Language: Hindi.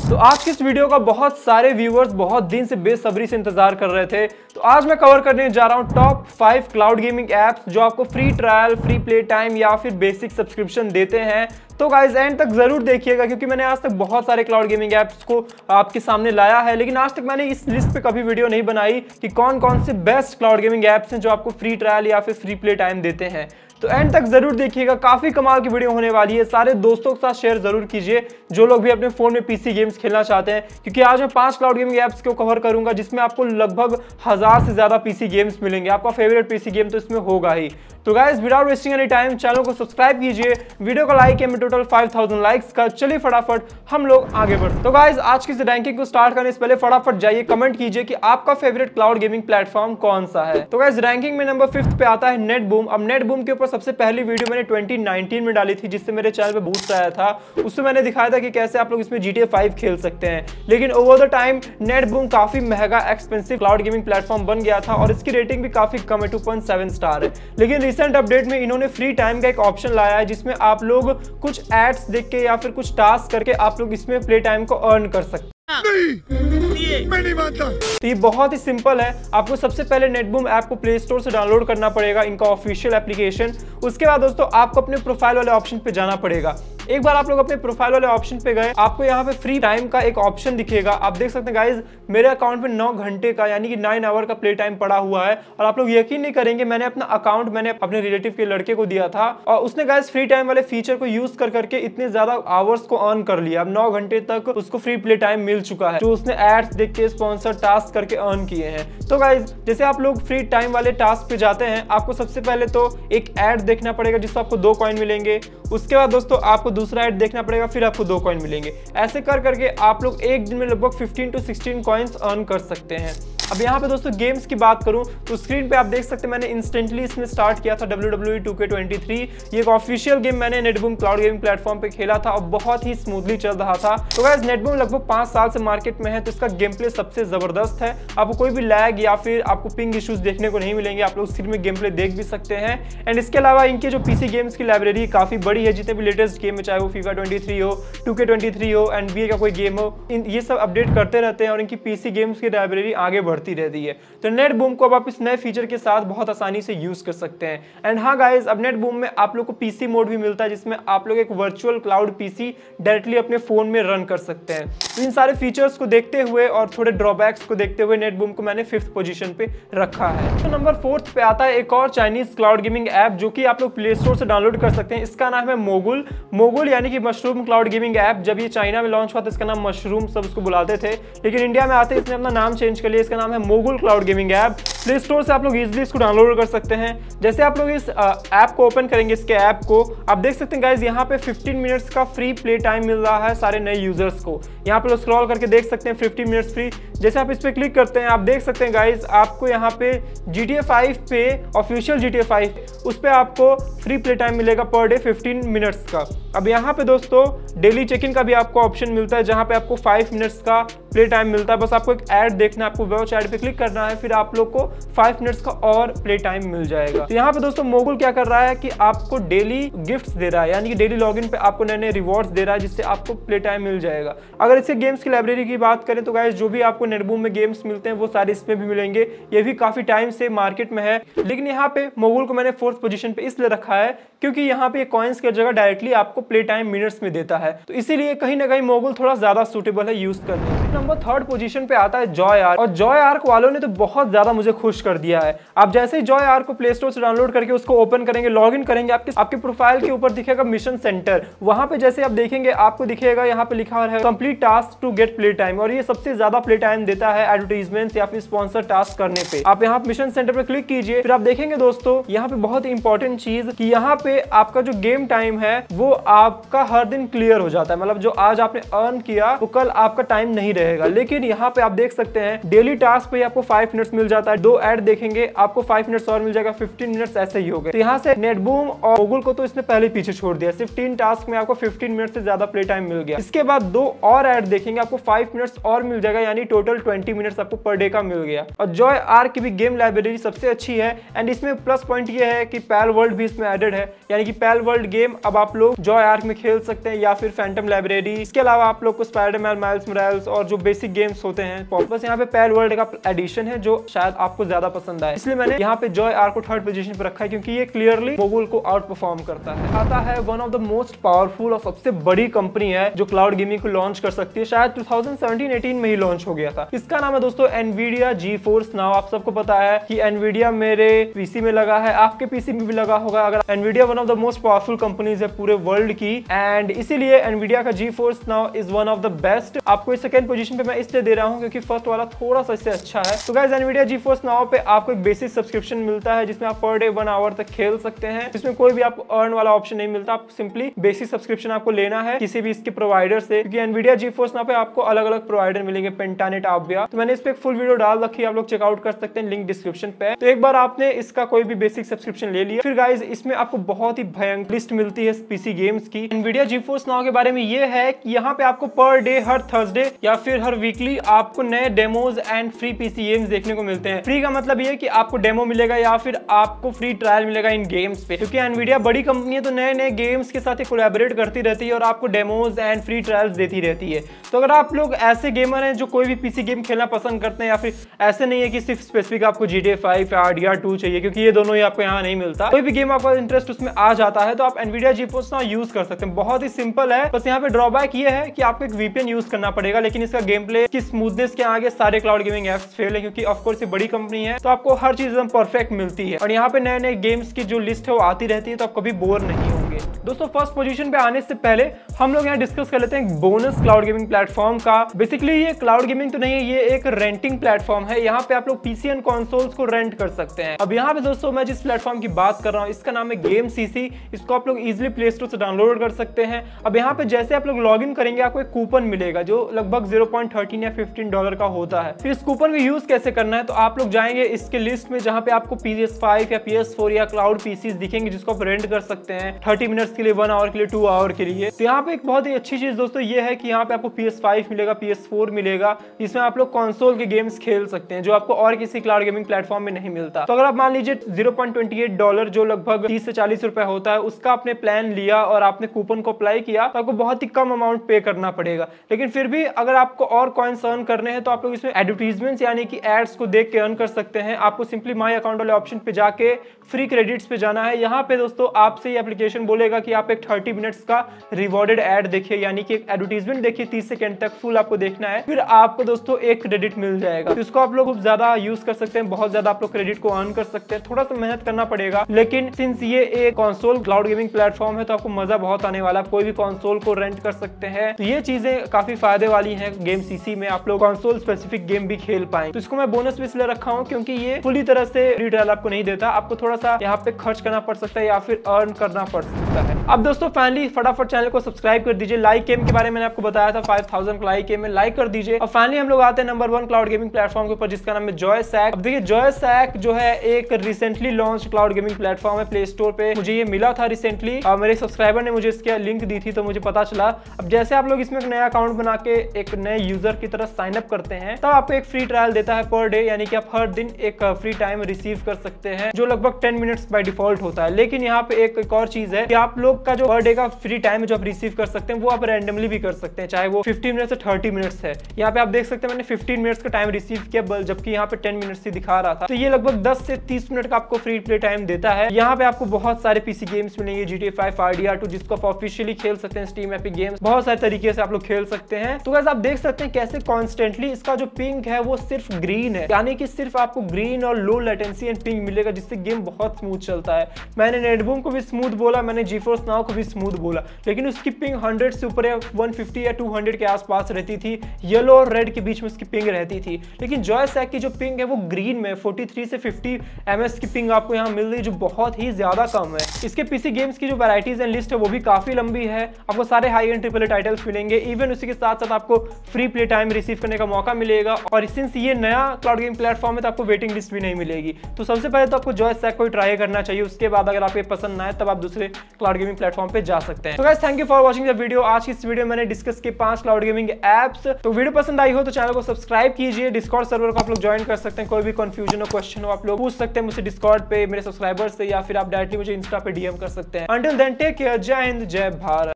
तो आज की इस वीडियो का बहुत सारे व्यूअर्स बहुत दिन से बेसब्री से इंतजार कर रहे थे। तो आज मैं कवर करने जा रहा हूं टॉप 5 क्लाउड गेमिंग एप्स जो आपको free trial, free play time या फिर बेसिक सब्सक्रिप्शन देते हैं। तो गाइज एंड तक जरूर देखिएगा क्योंकि मैंने आज तक बहुत सारे क्लाउड गेमिंग एप्स को आपके सामने लाया है, लेकिन आज तक मैंने इस लिस्ट पे कभी वीडियो नहीं बनाई कि कौन कौन से बेस्ट क्लाउड गेमिंग एप्स हैं जो आपको फ्री ट्रायल या फिर फ्री प्ले टाइम देते हैं। तो एंड तक जरूर देखिएगा, काफी कमाल की वीडियो होने वाली है। सारे दोस्तों के साथ शेयर जरूर कीजिए जो लोग भी अपने फोन में पीसी गेम्स खेलना चाहते हैं, क्योंकि आज मैं 5 क्लाउड गेमिंग एप्स को कवर करूंगा जिसमें आपको लगभग 1000 से ज्यादा पीसी गेम्स मिलेंगे। आपका फेवरेट पीसी गेम तो इसमें होगा ही। तो guys without wasting any time channel को सब्सक्राइब कीजिए, वीडियो को लाइक है टोटल 5000 लाइक्स का। चलिए फटाफट हम लोग आगे बढ़ते। तो गाइस आज की इस रैंकिंग को स्टार्ट करने से पहले फटाफट जाइए कमेंट कीजिए कि आपका फेवरेट क्लाउड गेमिंग प्लेटफॉर्म कौन सा है। तो गाइस रैंकिंग में नंबर 5 पे आता है नेटबूम। अब नेटबूम के ऊपर सबसे पहली वीडियो मैंने 2019 में डाली थी जिससे मेरे चैनल पे बूस्ट आया था। उसमें मैंने दिखाया था कि कैसे आप लोग इसमें GTA 5 खेल सकते हैं, लेकिन ओवर द टाइम नेटबूम काफी महंगा एक्सपेंसिव क्लाउड गेमिंग प्लेटफॉर्म बन गया था और इसकी रेटिंग भी काफी कम है, 2.7 स्टार है। लेकिन रिसेंट अपडेट में इन्होंने फ्री टाइम का एक ऑप्शन लाया है जिसमें आप लोग कुछ एड्स देख के या फिर कुछ टास्क करके आप लोग इसमें प्ले टाइम को अर्न कर सकते हैं। मैं नहीं मानता। तो ये बहुत ही सिंपल है। आपको सबसे पहले नेटबूम ऐप को प्ले स्टोर से डाउनलोड करना पड़ेगा, इनका ऑफिशियल एप्लीकेशन। उसके बाद दोस्तों आपको अपने प्रोफाइल वाले ऑप्शन पे जाना पड़ेगा। एक बार आप लोग अपने प्रोफाइल वाले ऑप्शन पे गए, आपको यहाँ पे फ्री टाइम का एक ऑप्शन दिखेगा। आप देख सकते हैं गाइज मेरे अकाउंट में 9 घंटे का यानी कि 9 आवर का प्ले टाइम पड़ा हुआ है। और आप लोग यकीन नहीं करेंगे, मैंने अपना अकाउंट मैंने अपने रिलेटिव के लड़के को दिया था और उसने गाइज फ्री टाइम वाले फीचर को यूज कर करके इतने ज्यादा आवर्स को अर्न कर लिया। अब 9 घंटे तक उसको फ्री प्ले टाइम मिल चुका है जो उसने एड्स देख के स्पॉन्सर टास्क करके अर्न किए हैं। तो गाइज जैसे आप लोग फ्री टाइम वाले टास्क पे जाते हैं, आपको सबसे पहले तो एक एड देखना पड़ेगा जिससे आपको 2 कॉइन मिलेंगे। उसके बाद दोस्तों आपको दूसरा एड देखना पड़ेगा, फिर आपको 2 कॉइन मिलेंगे। ऐसे कर करके आप लोग एक दिन में लगभग 15 to 16 कॉइन्स अर्न कर सकते हैं। अब यहाँ पे दोस्तों गेम्स की बात करूं तो स्क्रीन पे आप देख सकते हैं मैंने इंस्टेंटली इसमें स्टार्ट किया था WWE 2K23। ये एक ऑफिशियल गेम मैंने नेटबूम क्लाउड गेमिंग प्लेटफॉर्म पे खेला था और बहुत ही स्मूथली चल रहा था। तो गाइस नेटबूम लगभग 5 साल से मार्केट में है, तो इसका गेम प्ले सबसे जबरदस्त है। आपको कोई भी लैग या फिर आपको पिंग इश्यूज देखने को नहीं मिलेंगे। आप लोग स्क्रीन में गेम प्ले देख भी सकते हैं। एंड इसके अलावा इनके जो पीसी गेम्स की लाइब्रेरी काफी बड़ी है, जितने भी लेटेस्ट गेम है चाहे वो FIFA 23 हो, 2K23 हो, NBA का कोई गेम हो, ये सब अपडेट करते रहते हैं और इनकी पीसी गेम्स की लाइब्रेरी आगे बढ़ती रहती है। तो नेटबूम को अब आप इस नए फीचर के साथ बहुत आसानी से यूज कर सकते हैं। एंड हाँ गाइज अब नेटबूम में आप लोग को पीसी मोड भी मिलता है जिसमें आप लोग एक वर्चुअल क्लाउड पीसी डायरेक्टली अपने फोन में रन कर सकते हैं। इन सारे फीचर्स को देखते हुए और थोड़े ड्रॉबैक्स को देखते हुए नेटबूम को मैंने 5th पोजीशन पे रखा है। तो नंबर 4 पे आता है एक और चाइनीज क्लाउड गेमिंग ऐप जो कि आप लोग प्ले स्टोर से डाउनलोड कर सकते हैं। इसका नाम है मोगुल। मोगुल यानी कि मशरूम क्लाउड गेमिंग ऐप। जब ये चाइना में लॉन्च हुआ था इसका नाम मशरूम सब उसको बुलाते थे, लेकिन इंडिया में आते इसने अपना नाम चेंज कर लिया। इसका नाम है Mogul cloud gaming app. Play Store से आप लोग इजीली इसको डाउनलोड कर सकते हैं। जैसे आप लोग इस ऐप को ओपन करेंगे, इसके ऐप को आप देख सकते हैं गाइज यहाँ पे 15 मिनट्स का फ्री प्ले टाइम मिल रहा है सारे नए यूजर्स को। यहाँ पे लोग स्क्रॉल करके देख सकते हैं 15 मिनट्स फ्री। जैसे आप इस पे क्लिक करते हैं आप देख सकते हैं गाइज आपको यहाँ पे GTA 5 पे ऑफिशियल GTA 5 उस पे आपको फ्री प्ले टाइम मिलेगा पर डे 15 मिनट्स का। अब यहाँ पे दोस्तों डेली चेक इन का भी आपको ऑप्शन मिलता है जहाँ पे आपको 5 मिनट्स का प्ले टाइम मिलता है। बस आपको एक ऐड देखना है, आपको वॉच ऐड पे क्लिक करना है, फिर आप लोग को 5 मिनट्स का और प्ले टाइम मिल जाएगा। तो यहाँ पे दोस्तों मोगुल क्या कर रहा है कि आपको डेली गिफ्ट्स दे रहा है, यानी कि डेली लॉगिन पे आपको नए नए रिवॉर्ड्स दे रहा है जिससे आपको प्ले टाइम मिल जाएगा। अगर इसके गेम्स की लाइब्रेरी की बात करें तो गाइस जो भी आपको नेटबूम में गेम्स मिलते हैं वो सारे इसमें भी मिलेंगे। ये भी काफी टाइम से मार्केट में है, लेकिन यहाँ पे मोगुल को मैंने 4th पोजीशन पे इसलिए रखा है क्योंकि यहाँ पे कॉइन्स की जगह डायरेक्टली आपको प्ले टाइम मिनट्स में देता है, तो इसीलिए कहीं ना कहीं मोगुल थोड़ा ज्यादा सूटेबल है यूज करने में। नंबर 3rd पोजीशन पे आता है जॉय आर्क। और जॉय आर्क वालों ने तो बहुत ज्यादा मुझे खुश कर दिया है। आप जैसे ही जॉय आर्क को प्ले स्टोर से डाउनलोड करके उसको ओपन करेंगे, लॉग इन करेंगे, आपके प्रोफाइल के ऊपर दिखेगा मिशन सेंटर। वहां पे जैसे आप देखेंगे आपको दिखेगा यहाँ पे लिखा है complete task to get play time, और ये सबसे ज्यादा प्ले टाइम देता है एडवर्टाइजमेंट या फिर स्पॉन्सर टास्क करने पे। आप यहाँ मिशन सेंटर पे क्लिक कीजिए, फिर आप देखेंगे दोस्तों यहाँ पे बहुत ही इंपॉर्टेंट चीज कि यहाँ पे आपका जो गेम टाइम है वो आपका हर दिन क्लियर हो जाता है। मतलब जो आज आपने अर्न किया वो कल आपका टाइम नहीं रहेगा। लेकिन यहाँ पे आप देख सकते हैं डेली टास्क पे आपको 5 मिनट्स मिल जाता है। 2 ऐड देखेंगे आपको 5 मिनट्स और मिल जाएगा, 15 मिनट्स ऐसे ही हो गए। तो यहाँ से नेटबूम और मोगुल को तो इसने पहले पीछे छोड़ दिया। सिर्फ 3 टास्क में आपको 15 मिनट से ज्यादा प्ले टाइम मिल गया। इसके बाद 2 और ऐड देखेंगे आपको 5 मिनट्स और मिल जाएगा, यानी टोटल 20 मिनट्स आपको पर डे का मिल गया। और जॉय आर्क की भी गेम लाइब्रेरी सबसे अच्छी है एंड इसमें प्लस पॉइंट ये है कि पैल वर्ल्ड भी इसमें एडेड है, यानी कि पैल वर्ल्ड गेम अब आप लोग जॉय आर्क में खेल सकते हैं या फिर फैंटम लाइब्रेरी। इसके अलावा आप लोग को स्पाइडरमैन माइल्स मोरालेस और जो बेसिक गेम्स होते हैं बस यहाँ पे पैल वर्ल्ड का एडिशन है जो शायद आपको ज्यादा पसंद आए, इसलिए मैंने यहाँ पे जॉय आर्क को थर्ड पोजीशन पे रखा है क्योंकि ये क्लियरली गूगल को आउट परफॉर्म करता है। आता है one of the most powerful और सबसे बड़ी कंपनी है जो क्लाउड गेमिंग को लॉन्च कर सकती है, शायद 2017-18 में ही लॉन्च हो गया था। इसका नाम है दोस्तों एनवीडिया GeForce Now। आप सबको पता है कि एनवीडिया मेरे पीसी में लगा है, आपके पीसी में भी लगा होगा। अगर Nvidia one of the most powerful companies है पूरे वर्ल्ड की, एंड इसीलिए एनवीडिया का GeForce Now is one of the best. आपको इस सेकंड पोजीशन पे मैं इसलिए दे रहा हूं क्योंकि फर्स्ट वाला थोड़ा सा इससे अच्छा है। तो गाइस एनवीडिया GeForce Now पे आपको एक बेसिक सब्सक्रिप्शन मिलता है जिसमें आप पर डे 1 आवर तक खेल सकते हैं। इसमें कोई भी आपको अर्न वाला ऑप्शन नहीं मिलता, आप सिंपली बेसिक सब्सक्रिप्शन आपको लेना है किसी भी इसके प्रोवाइडर से, क्योंकि एनवीडिया GeForce Now पे आपको अलग अलग प्रोवाइडर मिलेंगे, पेंटानेट, आविया। तो मैंने इस पे एक फुल वीडियो डाल रखी है, आप लोग चेकआउट कर सकते हैं, लिंक डिस्क्रिप्शन पे। तो एक बार आपने इसका कोई भी बेसिक सब्सक्रिप्शन ले लिया, फिर गाइस इसमें आपको बहुत ही भयंकर लिस्ट मिलती है पीसी गेम्स की। एनवीडिया GeForce Now के बारे में ये है कि यहाँ पे आपको पर डे हर थर्सडे या फिर हर वीकली आपको नए demos and free PC games देखने को मिलते हैं। फ्री का मतलब ये कि आपको डेमो मिलेगा या फिर आपको फ्री ट्रायल मिलेगा इन गेम्स पे, क्योंकि एनवीडिया बड़ी कंपनी है तो नए नए गेम्स के साथ कोलैबोरेट करती रहती है और आपको डेमोज एंड फ्री ट्रायल्स देती रहती है। तो अगर आप लोग ऐसे गेमर हैं जो कोई भी पीसी गेम खेलना पसंद करते हैं, या फिर ऐसे नहीं है कि सिर्फ स्पेसिफिक आपको GTA 5 या RDR2 चाहिए, क्योंकि ये दोनों ही आपको यहाँ नहीं मिलता, कोई भी गेम आपका इंटरेस्ट उसमें आ जाता है तो आप एनवीडिया GeForce Now यूज कर सकते हैं। बहुत ही सिंपल है, बस यहाँ पे ड्रॉबैक ये है कि आपको एक VPN यूज करना पड़ेगा, लेकिन इसका गेम प्ले की स्मूथनेस के आगे सारे क्लाउड गेमिंग एप्स फेल है, क्योंकि ऑफ कोर्स ये बड़ी कंपनी है तो आपको हर चीज एकदम परफेक्ट मिलती है और यहाँ पे नए नए गेम्स की जो लिस्ट है वो आती रहती है, तो आप कभी बोर नहीं होंगे। दोस्तों फर्स्ट पोजीशन पे आने से पहले हम लोग यहाँ डिस्कस कर लेते हैं बोनस क्लाउड गेमिंग प्लेटफॉर्म का। बेसिकली ये क्लाउड गेमिंग तो नहीं है, ये एक रेंटिंग प्लेटफॉर्म है। यहाँ पे आप लोग पीसी एंड कंसोल्स को रेंट कर सकते हैं। अब यहाँ पे दोस्तों मैं जिस प्लेटफॉर्म की बात कर रहा हूँ इसका नाम है गेम सीसी। इसको आप लोग इजिली प्ले स्टोर से डाउनलोड कर सकते हैं। अब यहाँ पे जैसे आप लोग लॉग इन करेंगे आपको एक कूपन मिलेगा जो लगभग $0.13 या $15 का होता है। फिर इस कूपन को यूज कैसे करना है, तो आप लोग जाएंगे इसके लिस्ट में जहाँ पे आपको PS5 या PS4 या क्लाउड पीसीज दिखेंगे जिसको आप रेंट कर सकते हैं 30 मिनट्स के लिए, 1 आवर के लिए, 2 आवर के लिए। तो यहाँ पे एक बहुत ही अच्छी चीज दोस्तों ये है कि यहाँ पे आपको PS5 मिलेगा, PS4 मिलेगा, जिसमें आप लोग कंसोल के गेम्स खेल सकते हैं जो आपको और किसी क्लाउड गेमिंग प्लेटफॉर्म में नहीं मिलता। तो अगर आप मान लीजिए $0.28 जो लगभग 30 से 40 रुपए होता है उसका आपने प्लान लिया और आपने कूपन को अप्लाई किया तो आपको बहुत ही कम अमाउंट पे करना पड़ेगा। लेकिन फिर भी अगर आपको और कॉइन्स अर्न करने हैं तो आप लोग इसमें एडवर्टीजमेंट्स यानी कि एड्स को देख के अर्न कर सकते हैं। आपको सिंपली माई अकाउंट वाले ऑप्शन पे जाके फ्री क्रेडिट्स पे जाना है। यहाँ पे दोस्तों आपसे ये एप्लीकेशन बोलेगा कि आप एक 30 मिनट्स का रिवॉर्डेड एड देखिए, यानी कि एक एडवर्टीजमेंट देखिए 30 सेकंड तक फुल आपको देखना है, फिर आपको दोस्तों एक क्रेडिट मिल जाएगा। तो इसको आप लोग खूब ज्यादा यूज कर सकते हैं, बहुत ज्यादा आप लोग क्रेडिट को अर्न कर सकते हैं। थोड़ा सा मेहनत करना पड़ेगा, लेकिन सिंस ये एक कंसोल क्लाउड गेमिंग प्लेटफॉर्म है तो आपको मजा बहुत आने वाला है। कोई भी कंसोल को रेंट कर सकते हैं, तो ये चीजें काफी फायदे वाली हैं। गेम सीसी में आप लोग कंसोल स्पेसिफिक गेम भी खेल पाए, तो इसको मैं बोनस भी इसलिए रखा हूँ क्योंकि ये पूरी तरह से फ्री ट्रायल आपको नहीं देता, आपको थोड़ा सा यहाँ पे खर्च करना पड़ सकता है या फिर अर्न करना पड़ सकता है। अब दोस्तों फाइनली फटाफट चैनल को सब्सक्राइब कर दीजिए। लाइक गेम के बारे में मैंने आपको बताया था 5000 लाइक गेम में, लाइक कर दीजिए। और फाइनली हम लोग आते हैं नंबर 1 क्लाउड गेमिंग प्लेटफॉर्म के ऊपर जिसका नाम है जॉयसैक। अब देखिए जॉयसैक जो है एक recently launch cloud gaming platform है प्ले स्टोर पे। मुझे ये मिला था रिसेंटली और मेरे सब्सक्राइबर ने मुझे इसकी लिंक दी थी तो मुझे पता चला। अब जैसे आप लोग इसमें एक नया अकाउंट बना के एक नए यूजर की तरह साइन अप करते हैं तब आपको एक फ्री ट्रायल देता है पर डे, यानी कि आप हर दिन एक फ्री टाइम रिसीव कर सकते हैं जो लगभग 10 मिनट्स बाय डिफॉल्ट होता है। लेकिन यहाँ पे एक और चीज है कि आप लोग का जो पर डे का फ्री टाइम जो आप रिसीव कर सकते हैं वो आप रैंडमली भी कर सकते हैं, चाहे वो 15 मिनट से 30 मिनट्स है। यहाँ पे आप देख सकते हैं मैंने 15 मिनट्स का टाइम रिसीव किया जबकि यहाँ पे 10 मिनट्स ही दिखा रहा था। तो ये लगभग 10 से 30 मिनट का आपको फ्री प्ले टाइम देता है। यहाँ पे आपको बहुत सारे पीसी गेम्स मिलेंगे, GTA 5, RDR2 जिसको आप ऑफिशियली खेल सकते हैं, स्टीम एपिक गेम्स, बहुत सारे तरीके से आप लोग खेल सकते हैं। तो गाइस आप देख सकते हैं कैसे कॉन्स्टेंटली इसका जो पिंग है वो सिर्फ ग्रीन है, यानी कि सिर्फ आपको ग्रीन और लो लेटेंसी एंड पिंग मिलेगा जिससे गेम बहुत स्मूथ चलता है। मैंने नेटबूम को भी स्मूथ बोला, मैंने GeForce Now को भी स्मूथ बोला, लेकिन उसकी पिंग 100 से ऊपर 150 या 200 के आसपास रहती थी। येलो और रेड के बीच में उसकी पिंग रहती थी। लेकिन जॉयसैक की जो पिंग है वो ग्रीन में 43 से 50 ms की पिंग आपको यहाँ मिल रही है जो बहुत ही ज्यादा कम है। इसके पीसी गेम्स की जो वैराइटीज एंड लिस्ट है वो भी काफी लंबी है। आपको सारे high end triple A titles मिलेंगे, इवन उसी के साथ साथ आपको फ्री प्ले टाइम रिसीव करने का मौका मिलेगा। और सिंस ये नया क्लाउड गेम प्लेटफॉर्म है तो आपको वेटिंग लिस्ट भी नहीं मिलेगी। तो सबसे पहले तो आपको जॉयसैक को ट्राई करना चाहिए, उसके बाद अगर आपको पसंद ना आए तब आप दूसरे क्लाउड गेमिंग प्लेटफॉर्म पे जा सकते हैं। तो guys thank you for watching the video. आज की इस वीडियो में मैंने डिस्कस किए 5 क्लाउड गेमिंग एप्स। तो वीडियो पसंद आई हो तो चैनल को सब्सक्राइब कीजिए। डिस्कॉर्ड सर्वर को आप लोग ज्वाइन कर सकते हैं। कोई भी कंफ्यूजन हो, क्वेश्चन हो, आप लोग पूछ सकते हैं मुझसे डिस्कॉर्ड पे मेरे सब्सक्राइबर से, या फिर आप डायरेक्टली मुझे इंस्टा इंस्टा पे डीएम कर सकते हैं। अंटिल देन टेक केयर, जय हिंद जय भारत।